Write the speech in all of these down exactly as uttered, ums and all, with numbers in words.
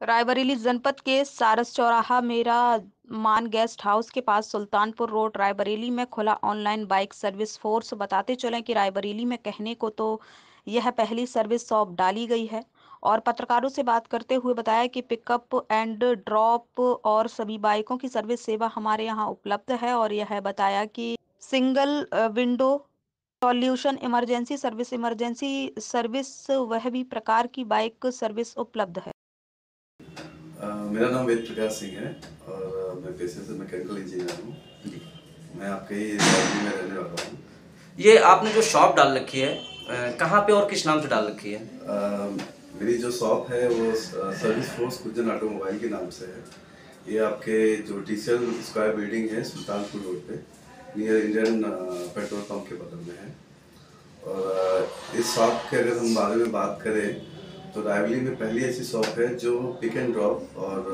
रायबरेली जनपद के सारस चौराहा मेरा मान गेस्ट हाउस के पास सुल्तानपुर रोड रायबरेली में खुला ऑनलाइन बाइक सर्विस फोर्स। बताते चलें कि रायबरेली में कहने को तो यह पहली सर्विस शॉप डाली गई है और पत्रकारों से बात करते हुए बताया कि पिकअप एंड ड्रॉप और सभी बाइकों की सर्विस सेवा हमारे यहाँ उपलब्ध है। और यह बताया कि single uh, window solution emergency service emergency service वह भी प्रकार की बाइक सर्विस उपलब्ध है। Uh, मेरा नाम वेद प्रकाश सिंह है और uh, मैं पेशे से मैकेनिकल इंजीनियर हूँ जी। मैं आपके ही रायबरेली में रहने वाला हूँ। ये आपने जो शॉप डाल रखी है कहाँ पे और किस नाम से डाल रखी है? uh, मेरी जो शॉप है वो सर्विस फोर्स गुजन ऑटोमोबाइल के नाम से है। ये आपके जो टीसीएल स्क्वायर बिल्डिंग है सुल्तानपुर रोड पे नियर इंडियन पेट्रोल पंप के बगल में है। और uh, इस शॉप के अगर हम बारे में बात करें तो रायबरेली में पहली ऐसी शॉप है जो पिक एंड ड्रॉप और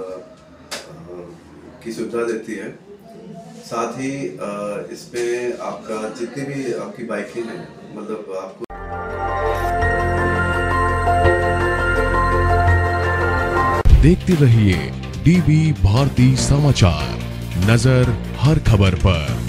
की सुविधा देती है। साथ ही इसमें आपका जितनी भी आपकी बाइकें हैं मतलब आपको देखते रहिए डीबी भारती समाचार, नजर हर खबर पर।